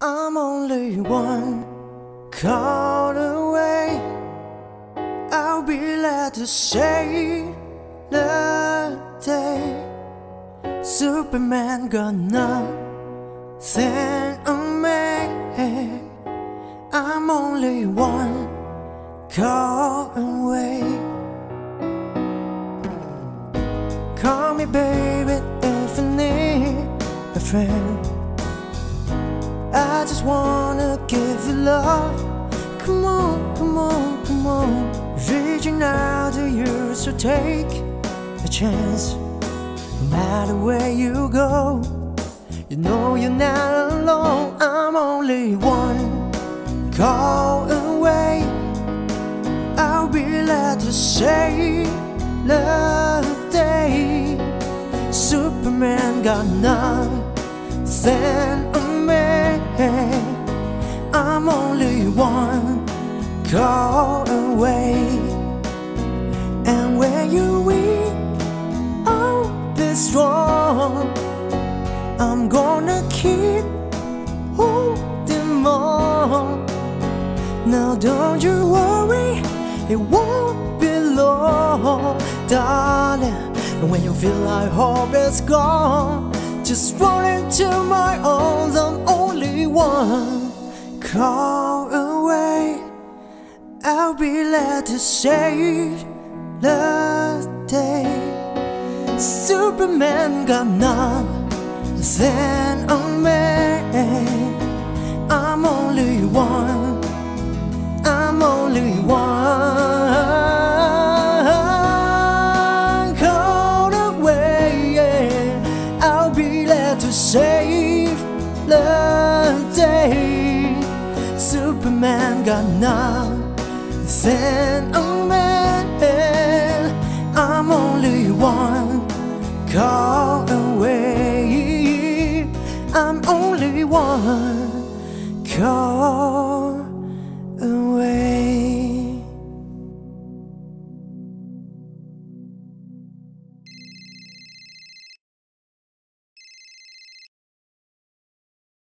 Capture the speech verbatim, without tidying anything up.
I'm only one call away. I'll be glad to save the day. Superman got nothing on me. I'm only one call away. Call me baby if you need a friend. I just wanna give you love. Come on, come on, come on. Reaching out to you, so take a chance. No matter where you go, you know you're not alone. I'm only one call away. I'll be glad to save the day. Superman got nothing on me. I'm only one call away. And when you're weak, I'll be strong. I'm gonna keep holding on. Now don't you worry, it won't be long, darling. And when you feel like hope is gone, just run into my arms. I'm only one call away. I'll be glad to save the day. Superman got nothing on me. I'm only one. I'm only one call away. I'll be glad to save the day. Superman got nothing on me. I'm only one call away. I'm only one call